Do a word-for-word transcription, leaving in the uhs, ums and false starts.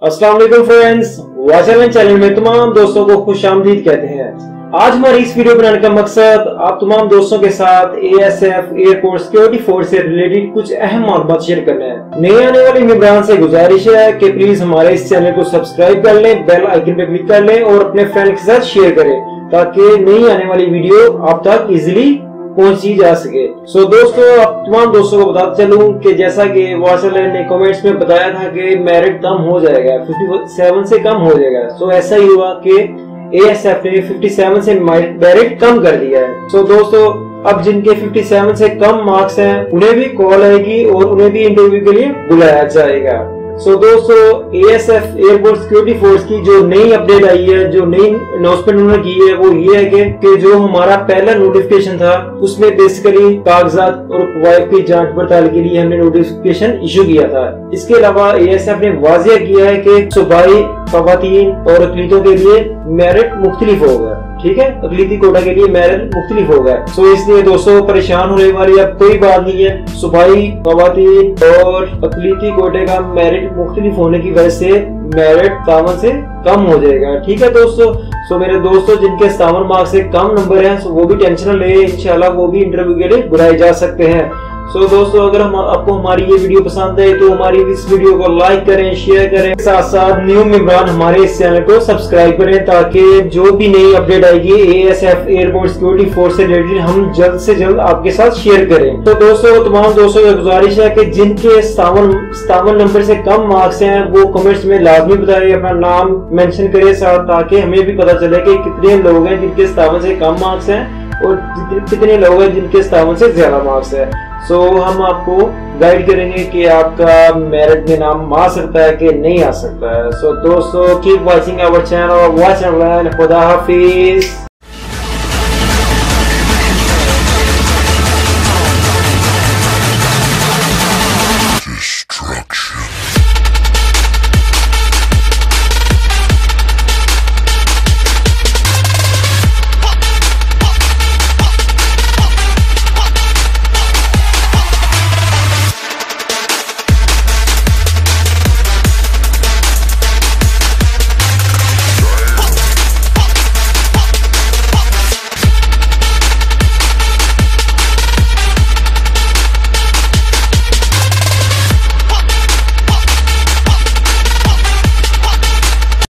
अस्सलाम वालेकुम friends, वाचलन channel में तमाम दोस्तों को खुशामदीद कहते हैं। आज हमारी इस वीडियो बनाने का मकसद आप तमाम दोस्तों के साथ एएसएफ एयरपोर्ट सिक्योरिटी फोर्स से रिलेटेड कुछ अहम मालूमात शेयर करना है। नए आने वाले मेंबरान से गुजारिश है कि प्लीज हमारे इस चैनल को सब्सक्राइब कर लें, बेल आइकन पे क्लिक कर लें और अपने फ्रेंड के साथ शेयर करें ताकि नई आने वाली वीडियो आप तक इजिली पहुंची जा सके। सो so, दोस्तों आप तमाम दोस्तों को बताते चलूं कि जैसा कि वाशरलैंड ने कमेंट्स में बताया था कि मेरिट कम हो जाएगा, सत्तावन से कम हो जाएगा। सो so, ऐसा ही हुआ कि एएसएफ ने सत्तावन से मेरिट कम कर दिया है। सो so, दोस्तों अब जिनके सत्तावन से कम मार्क्स हैं उन्हें भी कॉल आएगी और उन्हें भी इंटरव्यू के लिए बुलाया जाएगा। सो so, दोस्तों एएसएफ एयरपोर्ट सिक्योरिटी फोर्स की जो नई अपडेट आई है, जो नई अनाउंसमेंट उन्होंने की है वो ये है कि, कि जो हमारा पहला नोटिफिकेशन था उसमें बेसिकली कागजात और कवायद की जांच पड़ताल के लिए हमने नोटिफिकेशन इशू किया था। इसके अलावा एएसएफ ने वाजिया किया है कि सूबाई खवातीन और अकलीतों के लिए मेरिट मुख्तलिफ होगा। ठीक है, अकलीती कोटा के लिए मेरिट मुख्तलिफ होगा। सो इसलिए दोस्तों परेशान होने वाली अब कोई बात नहीं है। सूबाई खवातीन और अकलीती कोटे का मेरिट मुख्तलिफ होने की वजह से मेरिट सत्तावन से कम हो जाएगा। ठीक है दोस्तों, सो मेरे दोस्तों जिनके सत्तावन मार्क्स से कम नंबर हैं वो भी टेंशन ले, इंशाल्लाह वो भी इंटरव्यू के लिए बुलाए जा सकते हैं। सो so, दोस्तों अगर हम आपको हमारी ये वीडियो पसंद है तो हमारी इस वीडियो को लाइक करें, शेयर करें, साथ साथ न्यू मेंबरान हमारे इस चैनल को सब्सक्राइब करें ताकि जो भी नई अपडेट आएगी एएसएफ एयरपोर्ट सिक्योरिटी फोर्स से रिलेटेड हम जल्द से जल्द आपके साथ शेयर करें। तो दोस्तों तमाम दोस्तों की गुजारिश है कि जिनके सत्तावन सत्तावन नंबर से कम मार्क्स हैं वो कमेंट्स में लाजमी बताए, अपना नाम मेंशन करें साथ, ताकि हमें भी पता चले कि कितने लोग हैं जिनके सत्तावन से कम मार्क्स हैं और कितने लोग हैं जिनके सत्तावन से ज्यादा मार्क्स है। सो so, हम आपको गाइड करेंगे कि आपका मेरिट में नाम आ सकता है कि नहीं आ सकता है। सो so, दोस्तों keep watching our channel, watch खुदा हाफिज।